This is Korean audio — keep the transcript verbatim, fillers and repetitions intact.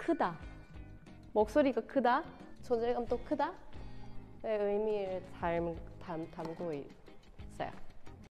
크다, 목소리가 크다, 존재감도 크다 의 의미를 담, 담, 담고 있어요.